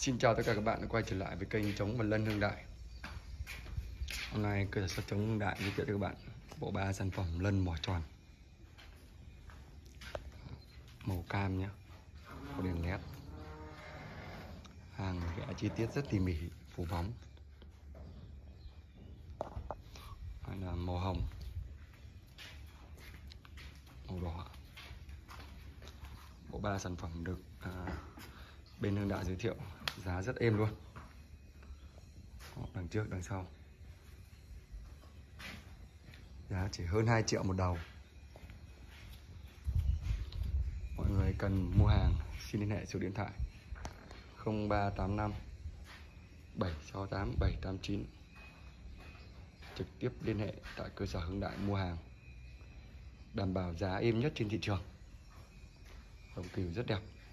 Xin chào tất cả các bạn đã quay trở lại với kênh Trống và Lân Hương Đại. Hôm nay cơ sở sản xuất Trống Hương Đại giới thiệu cho các bạn bộ 3 sản phẩm lân mỏ tròn màu cam nhé, có đèn led, hàng vẽ chi tiết rất tỉ mỉ, phủ bóng. Đây là màu hồng, màu đỏ. Bộ 3 sản phẩm được bên Hương Đại giới thiệu giá rất êm luôn. Đằng trước đằng sau giá chỉ hơn 2 triệu một đầu. Mọi người cần mua hàng xin liên hệ số điện thoại 0385 768 789, trực tiếp liên hệ tại cơ sở Hương Đại mua hàng, đảm bảo giá êm nhất trên thị trường. Đồng cừu rất đẹp.